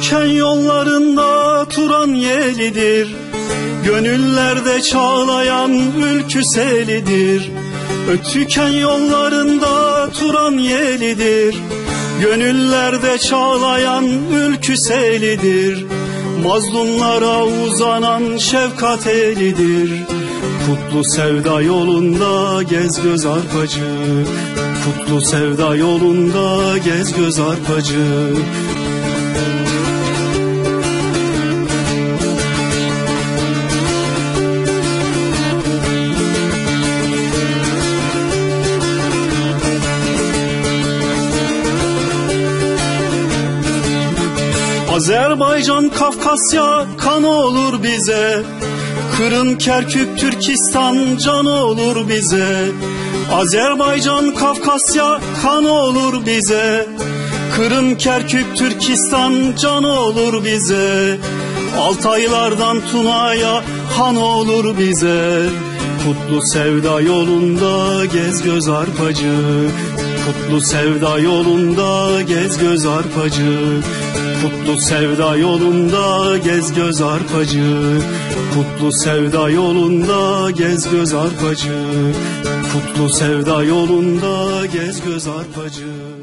Ötüken yollarında turan yelidir, gönüllerde çağlayan ülkü selidir. Ötüken yollarında turan yelidir, gönüllerde çağlayan ülkü selidir. Mazlumlara uzanan şefkat elidir. Kutlu sevda yolunda gez göz arpacı, kutlu sevda yolunda gez göz arpacı. Azerbaycan, Kafkasya kan olur bize, Kırım, Kerkük, Türkistan can olur bize. Azerbaycan, Kafkasya kan olur bize, Kırım, Kerkük, Türkistan can olur bize. Altaylardan Tuna'ya han olur bize. Kutlu sevda yolunda gez göz arpacı, kutlu sevda yolunda gez göz arpacı. Kutlu sevda yolunda gez göz arpacı, kutlu sevda yolunda gez göz arpacı, kutlu sevda yolunda gez göz arpacı.